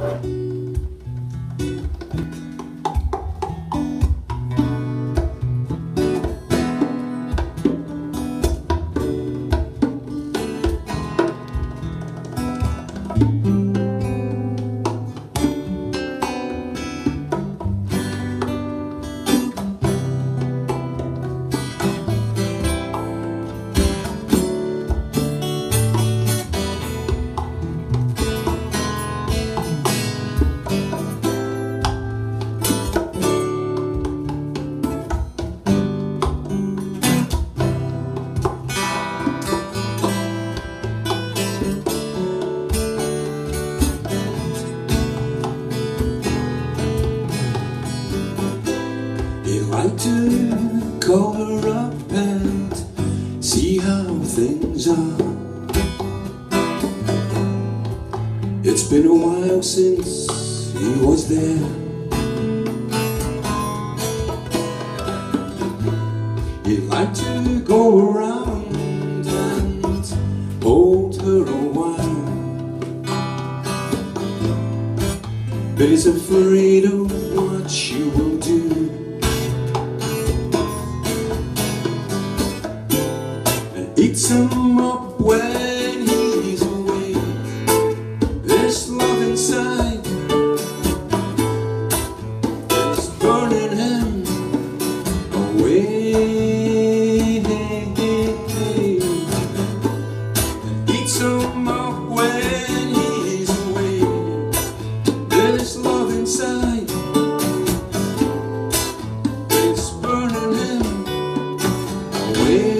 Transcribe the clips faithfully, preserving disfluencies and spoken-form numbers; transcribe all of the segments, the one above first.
Like to call her up and see how things are. It's been a while since he was there. He'd like to go around and hold her a while, but he's afraid of what she will do. Eats him up when he's away. This love inside is burning him away. Eats him up when he's away. This love inside is burning him away.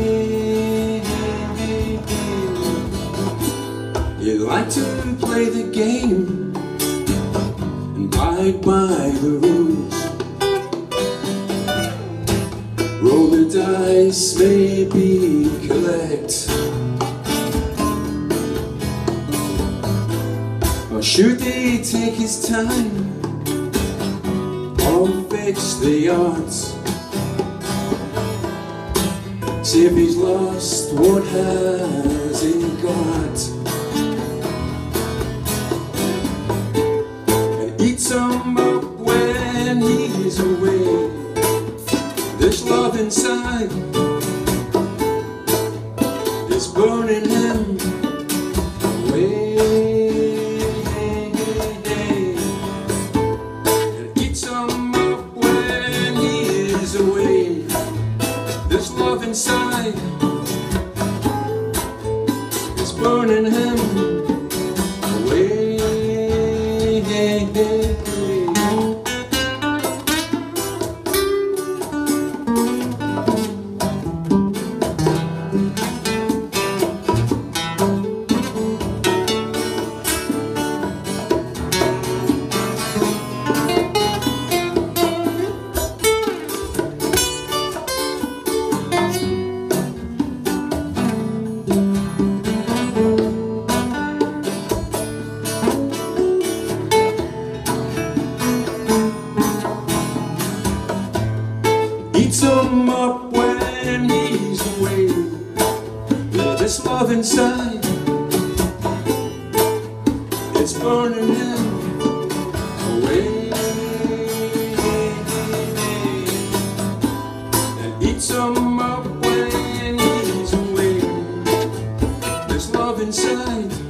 You like to play the game and abide by the rules. Roll the dice, maybe collect, or should they take his time or fix the odds? See if he's lost, what has he got? Eats him up when he's away. This love inside is burning him away. And eats him up when he is away. This love inside is burning him away. Eats him up when he's away. This love inside, it's burning him away. And eats him up when he's away. This love inside